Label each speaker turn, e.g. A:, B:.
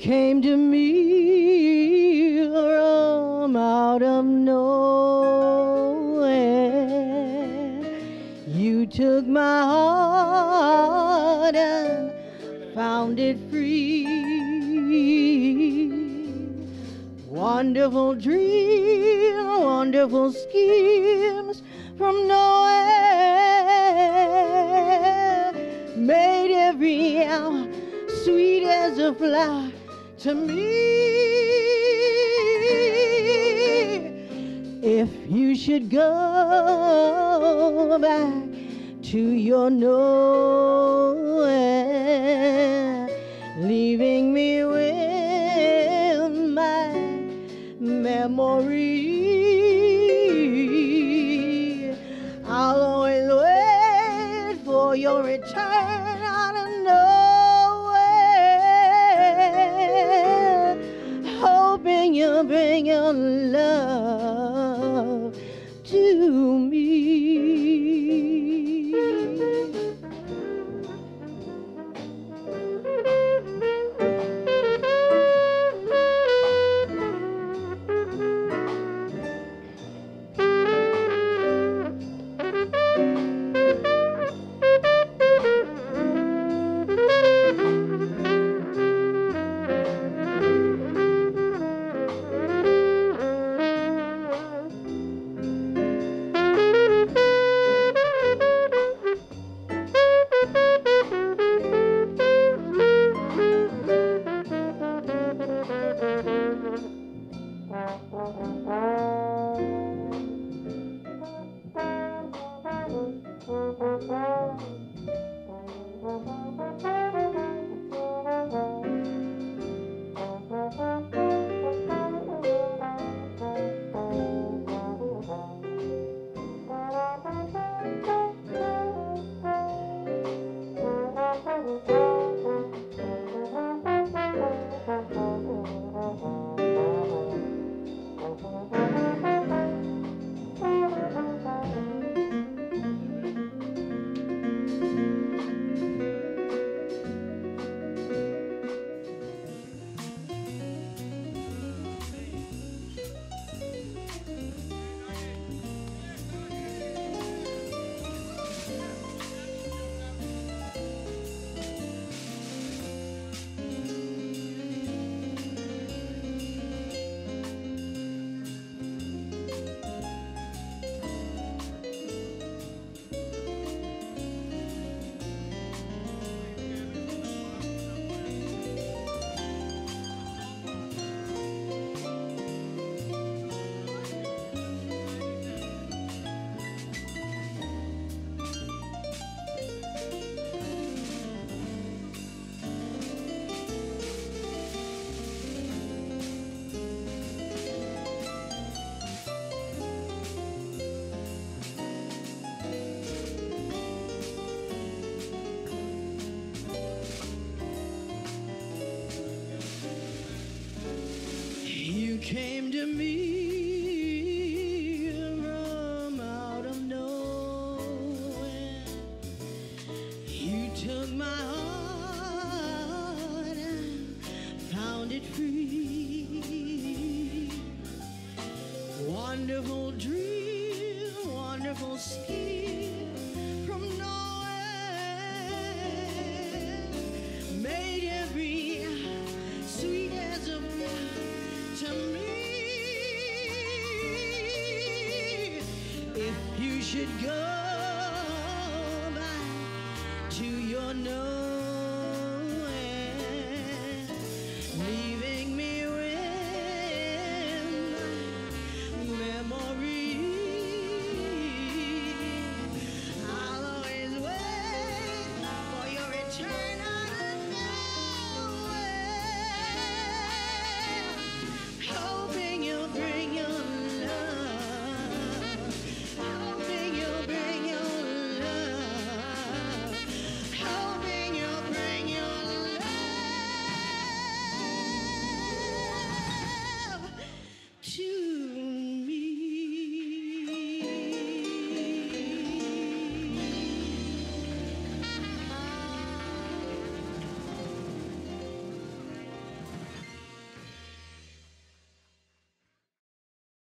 A: came to me from out of nowhere. You took my heart and found it free. Wonderful dreams, wonderful schemes from nowhere made every hour sweet as a flower to me. If you should go back to your nowhere, leaving me with my memory, I'll always wait for your return out of nowhere, hoping you'll bring your love to me. You came to me from out of nowhere. You took my heart and found it free. Wonderful dream, wonderful scheme from nowhere made every sweet as a flower to me. If you should go back to your nowhere,